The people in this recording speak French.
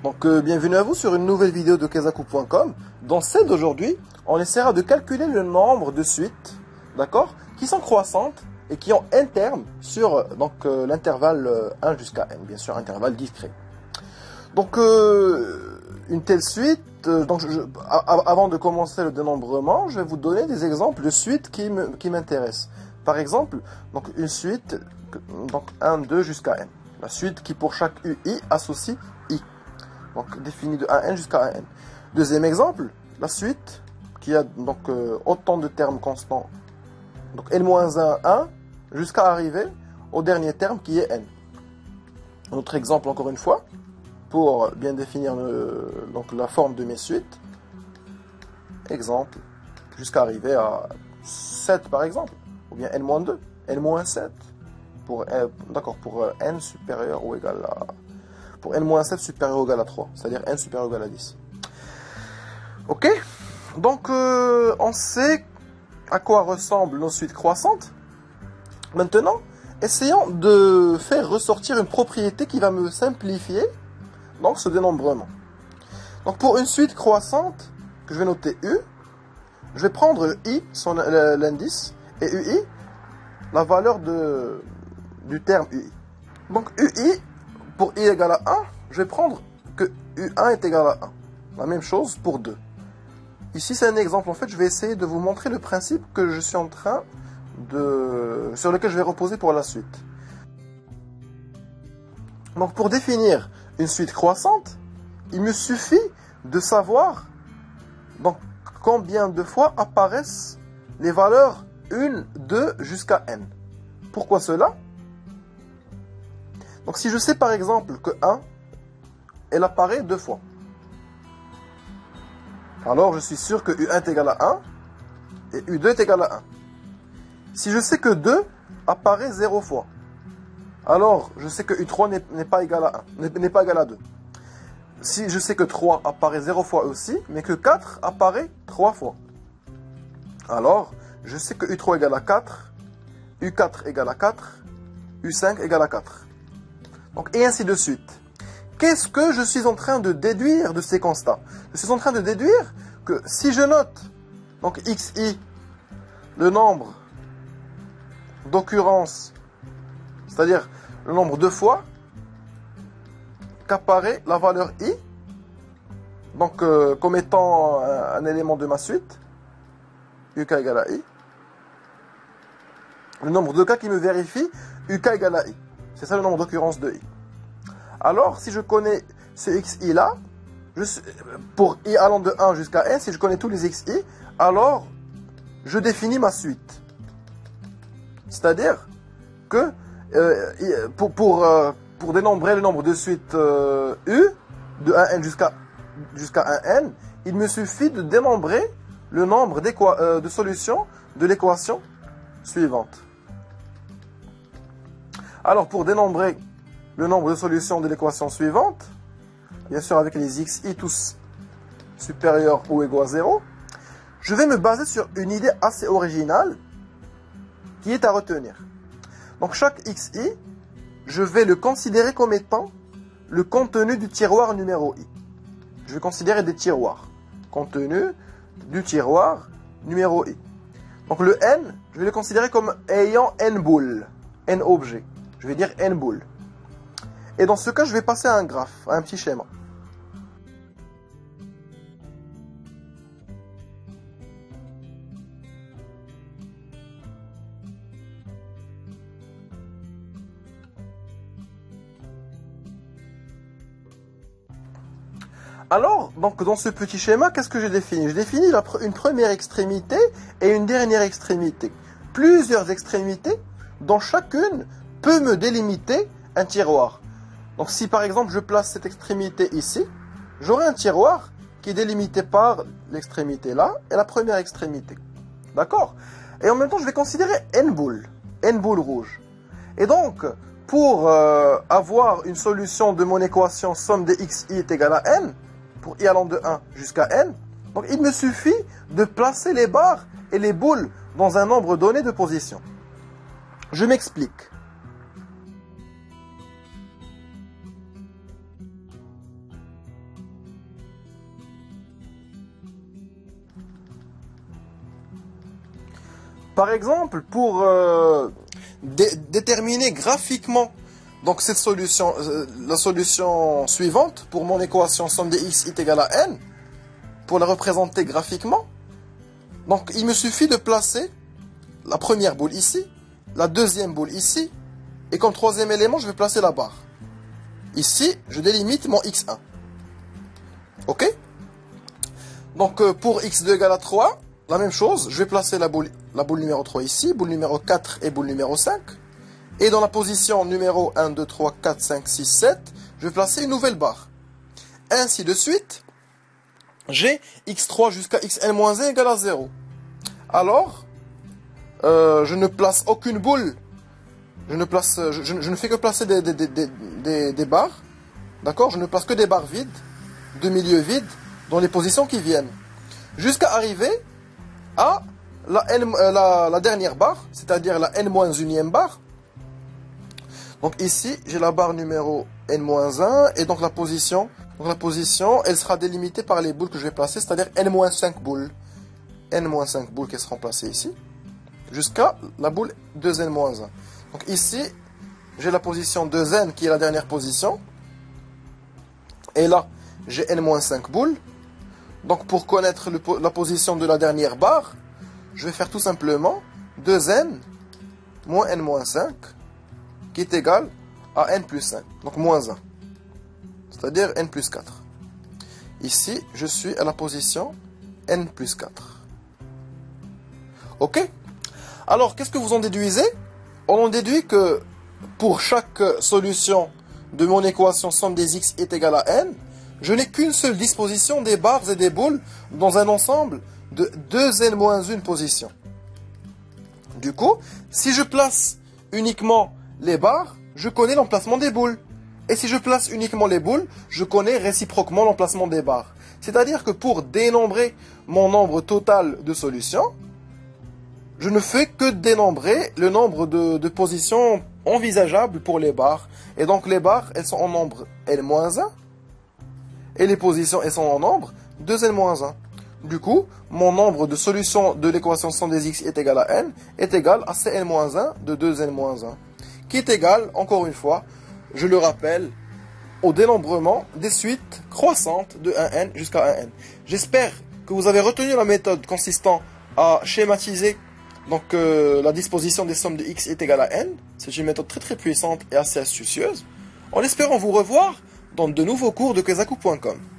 Bienvenue à vous sur une nouvelle vidéo de Kezaku.com. Dans celle d'aujourd'hui, on essaiera de calculer le nombre de suites, d'accord, qui sont croissantes et qui ont un terme sur l'intervalle 1 jusqu'à n, bien sûr, intervalle discret. Une telle suite, avant de commencer le dénombrement, je vais vous donner des exemples de suites qui m'intéressent. Par exemple, une suite, 1, 2 jusqu'à n. La suite qui pour chaque UI associe i. Définie de 1n jusqu'à 1n. Deuxième exemple, la suite qui a autant de termes constants. n-1, 1, jusqu'à arriver au dernier terme qui est n. Un autre exemple encore une fois, pour bien définir la forme de mes suites. Exemple, jusqu'à arriver à 7 par exemple, ou bien n-2, n-7, pour n supérieur ou égal à... Pour n-7 supérieur ou égal à 3, c'est-à-dire n supérieur ou égal à 10. Ok. On sait à quoi ressemblent nos suites croissantes. Maintenant, essayons de faire ressortir une propriété qui va me simplifier ce dénombrement. Pour une suite croissante, que je vais noter U, je vais prendre I, l'indice, et UI, la valeur du terme UI. UI, pour I égale à 1, je vais prendre que U1 est égal à 1. La même chose pour 2. Ici, c'est un exemple. En fait, je vais essayer de vous montrer le principe que je suis en train sur lequel je vais reposer pour la suite. Pour définir une suite croissante, il me suffit de savoir combien de fois apparaissent les valeurs 1, 2 jusqu'à n. Pourquoi cela? Si je sais par exemple que 1, elle apparaît 2 fois. Alors je suis sûr que U1 est égal à 1 et U2 est égal à 1. Si je sais que 2 apparaît 0 fois, alors je sais que U3 n'est pas égal à 1, n'est pas égal à 2. Si je sais que 3 apparaît 0 fois aussi, mais que 4 apparaît 3 fois, alors je sais que U3 égale à 4, U4 égale à 4, U5 égale à 4. Et ainsi de suite. Qu'est-ce que je suis en train de déduire de ces constats? Je suis en train de déduire que si je note xi, le nombre d'occurrences, c'est-à-dire le nombre de fois qu'apparaît la valeur i, comme étant un élément de ma suite, uk égale à i, le nombre de cas qui me vérifie uk égale à i. C'est ça le nombre d'occurrences de i. Alors, si je connais ce xi là, pour i allant de 1 jusqu'à n, si je connais tous les xi, alors je définis ma suite. C'est-à-dire que pour dénombrer le nombre de suites u, de 1n jusqu'à 1n, il me suffit de dénombrer le nombre de solutions de l'équation suivante. Alors, pour dénombrer le nombre de solutions de l'équation suivante, bien sûr avec les xi tous supérieurs ou égaux à 0, je vais me baser sur une idée assez originale qui est à retenir. Chaque xi, je vais le considérer comme étant le contenu du tiroir numéro i. Je vais considérer des tiroirs. Contenu du tiroir numéro i. Le n, je vais le considérer comme ayant n boules, n objets. Je vais dire n boules. Et dans ce cas, je vais passer à un graphe, à un petit schéma. Alors, dans ce petit schéma, qu'est-ce que j'ai défini? Je définis une première extrémité et une dernière extrémité. Plusieurs extrémités dont chacune peut me délimiter un tiroir. Si par exemple je place cette extrémité ici, j'aurai un tiroir qui est délimité par l'extrémité là et la première extrémité. D'accord? Et en même temps, je vais considérer n boules rouges. Et pour avoir une solution de mon équation somme des xi est égale à n, pour i allant de 1 jusqu'à n, il me suffit de placer les barres et les boules dans un nombre donné de positions. Je m'explique. Par exemple, pour déterminer graphiquement donc cette solution, la solution suivante pour mon équation somme des x est égale à n, pour la représenter graphiquement, donc il me suffit de placer la première boule ici, la deuxième boule ici, et comme troisième élément, je vais placer la barre. Ici, je délimite mon x1. Ok? Donc pour x2 égale à 3, la même chose, je vais placer la boule numéro 3 ici, boule numéro 4 et boule numéro 5. Et dans la position numéro 1, 2, 3, 4, 5, 6, 7, je vais placer une nouvelle barre. Ainsi de suite, j'ai x3 jusqu'à xn-1 égale à 0. Alors, je ne place aucune boule. Je ne fais que placer des barres. D'accord? Je ne place que des barres vides, de milieu vide, dans les positions qui viennent. Jusqu'à arriver à la dernière barre, c'est-à-dire la n-1e barre. Donc ici, j'ai la barre numéro n-1, et donc la position, elle sera délimitée par les boules que je vais placer, c'est-à-dire n-5 boules. n-5 boules qui seront placées ici, jusqu'à la boule 2n-1. Donc ici, j'ai la position 2n qui est la dernière position. Et là, j'ai n-5 boules. Donc pour connaître la position de la dernière barre, je vais faire tout simplement 2n moins n-5 qui est égal à n plus 5. Donc moins 1. C'est-à-dire n plus 4. Ici, je suis à la position n plus 4. Ok? Alors, qu'est-ce que vous en déduisez? On en déduit que pour chaque solution de mon équation somme des x est égale à n, je n'ai qu'une seule disposition des barres et des boules dans un ensemble de 2n-1 positions. Du coup, si je place uniquement les barres, je connais l'emplacement des boules. Et si je place uniquement les boules, je connais réciproquement l'emplacement des barres. C'est-à-dire que pour dénombrer mon nombre total de solutions, je ne fais que dénombrer le nombre de positions envisageables pour les barres. Et donc les barres, elles sont en nombre n-1. Et les positions, elles sont en nombre 2n-1. Du coup, mon nombre de solutions de l'équation somme des x est égal à n est égal à cn-1 de 2n-1. Qui est égal, encore une fois, je le rappelle, au dénombrement des suites croissantes de 1n jusqu'à 1n. J'espère que vous avez retenu la méthode consistant à schématiser donc, la disposition des sommes de x est égale à n. C'est une méthode très puissante et assez astucieuse. En espérant vous revoir dans de nouveaux cours de Kwezaku.com.